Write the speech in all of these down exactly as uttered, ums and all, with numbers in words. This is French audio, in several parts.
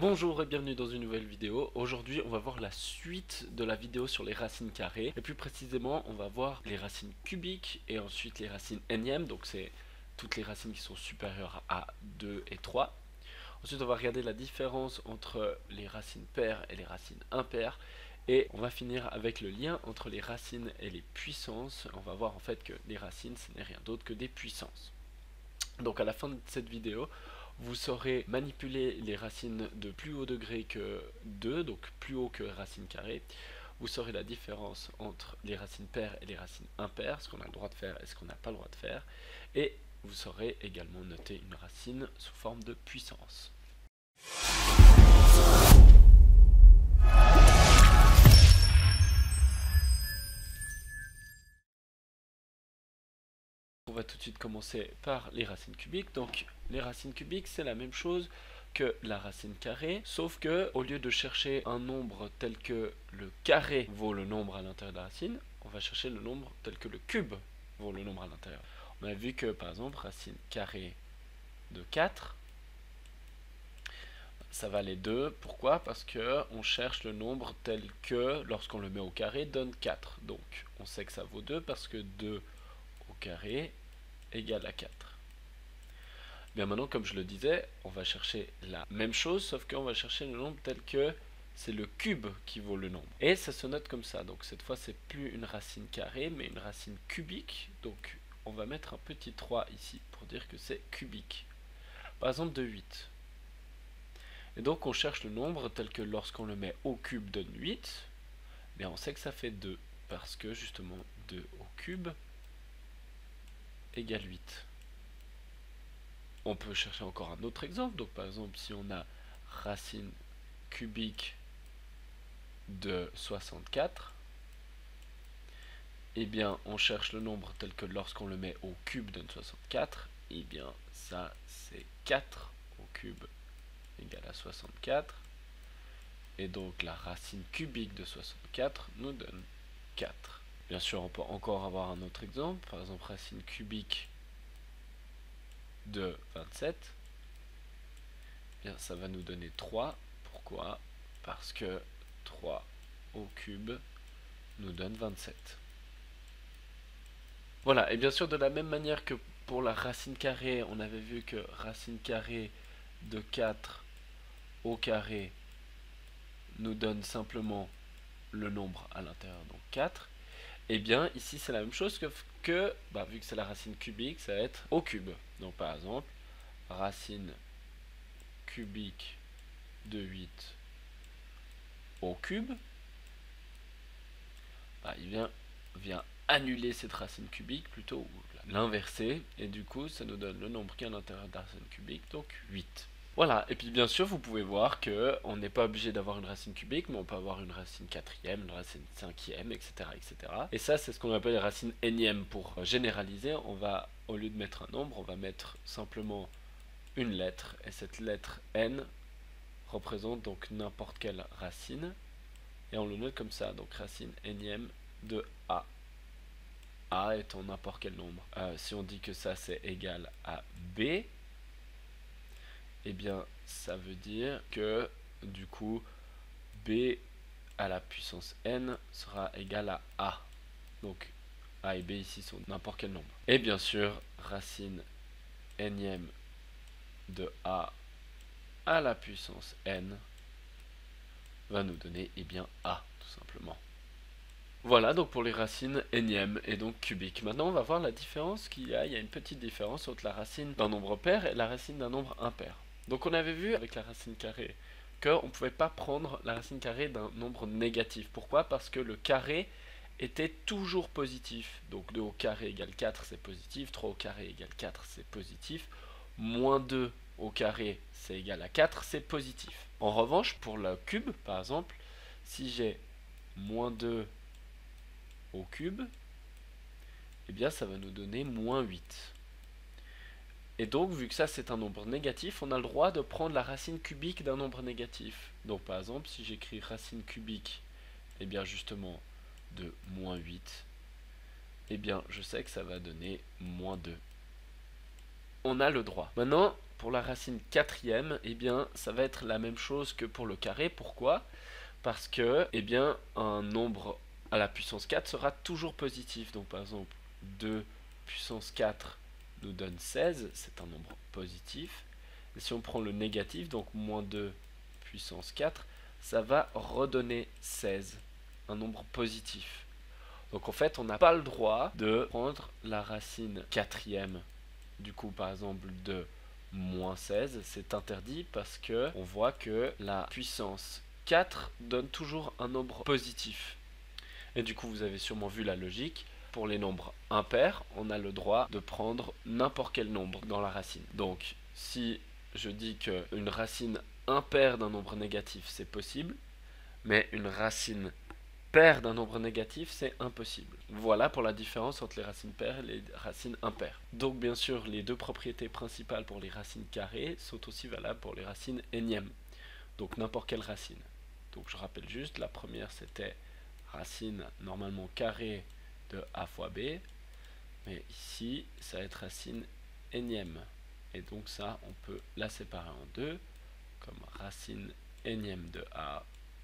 Bonjour et bienvenue dans une nouvelle vidéo. Aujourd'hui on va voir la suite de la vidéo sur les racines carrées. Et plus précisément on va voir les racines cubiques et ensuite les racines énièmes. Donc c'est toutes les racines qui sont supérieures à deux et trois. Ensuite on va regarder la différence entre les racines paires et les racines impaires. Et on va finir avec le lien entre les racines et les puissances. On va voir en fait que les racines ce n'est rien d'autre que des puissances. Donc à la fin de cette vidéo, vous saurez manipuler les racines de plus haut degré que deux, donc plus haut que racine carrée. Vous saurez la différence entre les racines paires et les racines impaires, ce qu'on a le droit de faire et ce qu'on n'a pas le droit de faire. Et vous saurez également noter une racine sous forme de puissance. On va tout de suite commencer par les racines cubiques. Donc les racines cubiques c'est la même chose que la racine carrée, sauf que au lieu de chercher un nombre tel que le carré vaut le nombre à l'intérieur de la racine, on va chercher le nombre tel que le cube vaut le nombre à l'intérieur. On a vu que par exemple racine carrée de quatre, ça valait deux. Pourquoi? Parce que on cherche le nombre tel que lorsqu'on le met au carré donne quatre. Donc on sait que ça vaut deux parce que deux au carré égale à quatre. Bien maintenant, comme je le disais, on va chercher la même chose, sauf qu'on va chercher le nombre tel que c'est le cube qui vaut le nombre. Et ça se note comme ça. Donc cette fois, c'est plus une racine carrée, mais une racine cubique. Donc on va mettre un petit trois ici pour dire que c'est cubique. Par exemple de huit. Et donc on cherche le nombre tel que lorsqu'on le met au cube donne huit. Mais on sait que ça fait deux, parce que justement deux au cube égale huit. On peut chercher encore un autre exemple. Donc par exemple si on a racine cubique de soixante-quatre, et eh bien on cherche le nombre tel que lorsqu'on le met au cube donne soixante-quatre, et eh bien ça c'est quatre au cube égale à soixante-quatre, et donc la racine cubique de soixante-quatre nous donne quatre. Bien sûr on peut encore avoir un autre exemple, par exemple racine cubique de vingt-sept, bien ça va nous donner trois. Pourquoi? Parce que trois au cube nous donne vingt-sept. Voilà, et bien sûr de la même manière que pour la racine carrée, on avait vu que racine carrée de quatre au carré nous donne simplement le nombre à l'intérieur, donc quatre. Et bien ici c'est la même chose que, que bah, vu que c'est la racine cubique, ça va être au cube. Donc par exemple, racine cubique de huit au cube, bah, il vient, vient annuler cette racine cubique, plutôt l'inverser, et du coup ça nous donne le nombre qui est à l'intérieur de la racine cubique, donc huit. Voilà, et puis bien sûr vous pouvez voir que on n'est pas obligé d'avoir une racine cubique, mais on peut avoir une racine quatrième, une racine cinquième, et cetera et cetera. Et ça c'est ce qu'on appelle les racines énièmes. Pour généraliser, on va, au lieu de mettre un nombre, on va mettre simplement une lettre, et cette lettre n représente donc n'importe quelle racine, et on le note comme ça, donc racine énième de a. A étant n'importe quel nombre. Euh, si on dit que ça c'est égal à b, eh bien ça veut dire que du coup b à la puissance n sera égal à a. Donc a et b ici sont n'importe quel nombre. Et bien sûr racine énième de a à la puissance n va nous donner eh bien a tout simplement. Voilà donc pour les racines énièmes et donc cubiques. Maintenant on va voir la différence qu'il y a. Il y a une petite différence entre la racine d'un nombre pair et la racine d'un nombre impair. Donc on avait vu avec la racine carrée qu'on ne pouvait pas prendre la racine carrée d'un nombre négatif. Pourquoi? Parce que le carré était toujours positif. Donc deux au carré égale quatre c'est positif, trois au carré égale quatre c'est positif, moins deux au carré c'est égal à quatre, c'est positif. En revanche pour le cube par exemple, si j'ai moins deux au cube, eh bien ça va nous donner moins huit. Et donc vu que ça c'est un nombre négatif, on a le droit de prendre la racine cubique d'un nombre négatif. Donc par exemple si j'écris racine cubique, eh bien justement de moins huit, eh bien je sais que ça va donner moins deux. On a le droit. Maintenant pour la racine quatrième, eh bien, ça va être la même chose que pour le carré. Pourquoi? Parce que, eh bien, un nombre à la puissance quatre sera toujours positif. Donc, par exemple, deux puissance quatre nous donne seize, c'est un nombre positif. Et si on prend le négatif, donc moins deux puissance quatre, ça va redonner seize, un nombre positif. Donc en fait, on n'a pas le droit de prendre la racine quatrième, du coup par exemple de moins seize, c'est interdit parce que on voit que la puissance quatre donne toujours un nombre positif. Et du coup, vous avez sûrement vu la logique. Pour les nombres impairs, on a le droit de prendre n'importe quel nombre dans la racine. Donc, si je dis qu'une racine impaire d'un nombre négatif, c'est possible, mais une racine paire d'un nombre négatif, c'est impossible. Voilà pour la différence entre les racines paires et les racines impaires. Donc, bien sûr, les deux propriétés principales pour les racines carrées sont aussi valables pour les racines énièmes. Donc, n'importe quelle racine. Donc, je rappelle juste, la première, c'était racine normalement carrée de a fois b, mais ici ça va être racine énième, et donc ça on peut la séparer en deux comme racine énième de a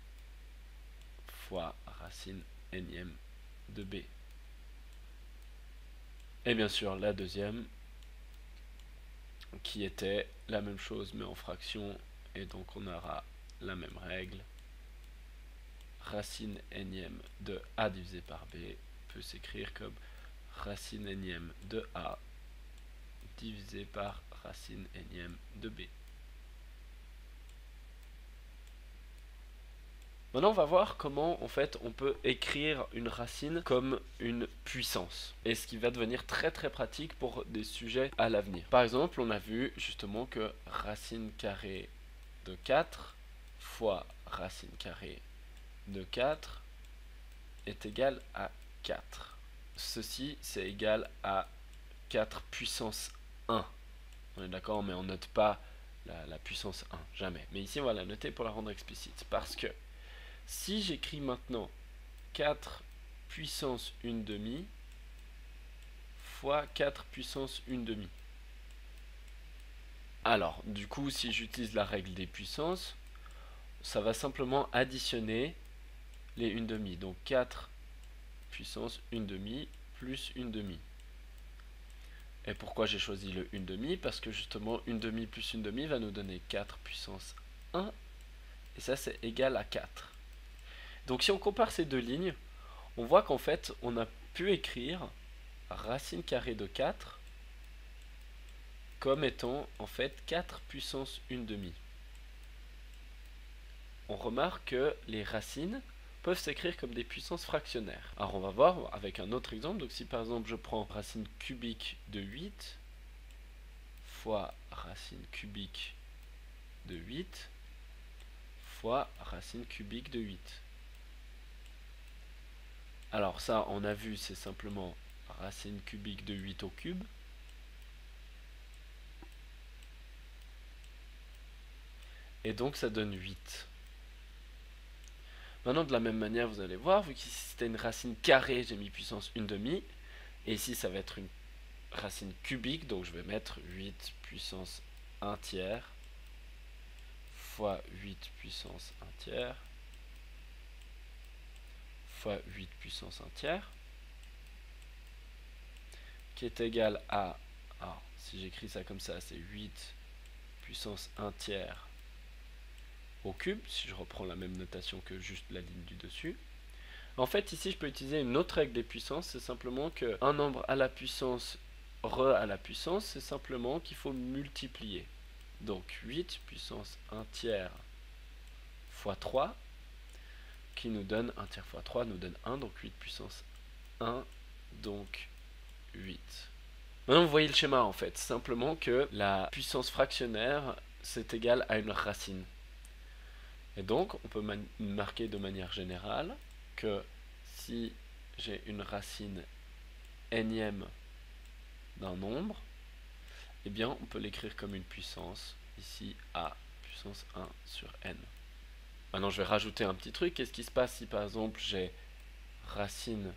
fois racine énième de b. Et bien sûr la deuxième qui était la même chose mais en fraction, et donc on aura la même règle. Racine énième de a divisé par b peut s'écrire comme racine énième de a divisé par racine énième de b. Maintenant, on va voir comment en fait on peut écrire une racine comme une puissance, et ce qui va devenir très très pratique pour des sujets à l'avenir. Par exemple, on a vu justement que racine carrée de quatre fois racine carrée de quatre est égal à quatre. Ceci, c'est égal à quatre puissance un. On est d'accord, mais on ne note pas la, la puissance un, jamais. Mais ici, on va la noter pour la rendre explicite. Parce que si j'écris maintenant quatre puissance une demi fois quatre puissance une demi. Alors, du coup, si j'utilise la règle des puissances, ça va simplement additionner les une demi. Donc quatre puissance une demi plus une demi. Et pourquoi j'ai choisi le une demi? Parce que justement, une demi plus une demi va nous donner quatre puissance un. Et ça, c'est égal à quatre. Donc si on compare ces deux lignes, on voit qu'en fait, on a pu écrire racine carrée de quatre comme étant en fait quatre puissance une demi. On remarque que les racines peuvent s'écrire comme des puissances fractionnaires. Alors on va voir avec un autre exemple. Donc si par exemple je prends racine cubique de huit fois racine cubique de huit fois racine cubique de huit. Alors ça, on a vu, c'est simplement racine cubique de huit au cube. Et donc ça donne huit. Maintenant, de la même manière, vous allez voir, vu qu'ici c'était une racine carrée, j'ai mis puissance une demi. Et ici, ça va être une racine cubique, donc je vais mettre huit puissance un tiers fois huit puissance un tiers fois huit puissance un tiers, qui est égal à, alors, si j'écris ça comme ça, c'est huit puissance un tiers au cube, si je reprends la même notation que juste la ligne du dessus. En fait, ici, je peux utiliser une autre règle des puissances, c'est simplement qu'un nombre à la puissance re à la puissance, c'est simplement qu'il faut multiplier. Donc huit puissance un tiers fois trois, qui nous donne un tiers fois trois, nous donne un, donc huit puissance un, donc huit. Maintenant, vous voyez le schéma en fait, simplement que la puissance fractionnaire, c'est égal à une racine. Et donc, on peut marquer de manière générale que si j'ai une racine énième d'un nombre, eh bien, on peut l'écrire comme une puissance, ici, a puissance un sur n. Maintenant, je vais rajouter un petit truc. Qu'est-ce qui se passe si, par exemple, j'ai racine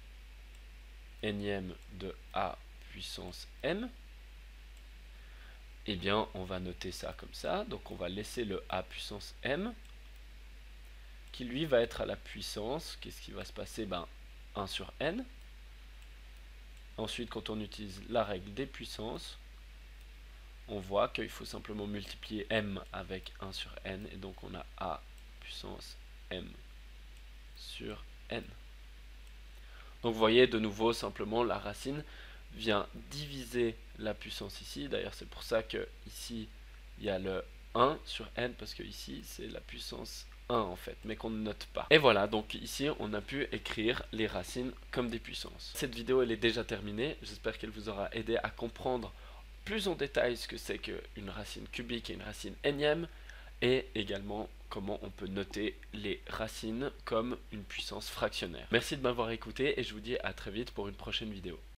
énième de a puissance m? eh bien on va noter ça comme ça. Donc on va laisser le a puissance m, qui lui va être à la puissance, qu'est-ce qui va se passer? Ben un sur n. Ensuite, quand on utilise la règle des puissances, on voit qu'il faut simplement multiplier m avec un sur n, et donc on a a puissance m sur n. Donc vous voyez de nouveau simplement la racine vient diviser la puissance ici. D'ailleurs c'est pour ça que ici il y a le un sur n, parce que ici c'est la puissance un en fait, mais qu'on ne note pas. Et voilà, donc ici on a pu écrire les racines comme des puissances. Cette vidéo elle est déjà terminée, j'espère qu'elle vous aura aidé à comprendre plus en détail ce que c'est qu'une racine cubique et une racine énième, et également comment on peut noter les racines comme une puissance fractionnaire. Merci de m'avoir écouté et je vous dis à très vite pour une prochaine vidéo.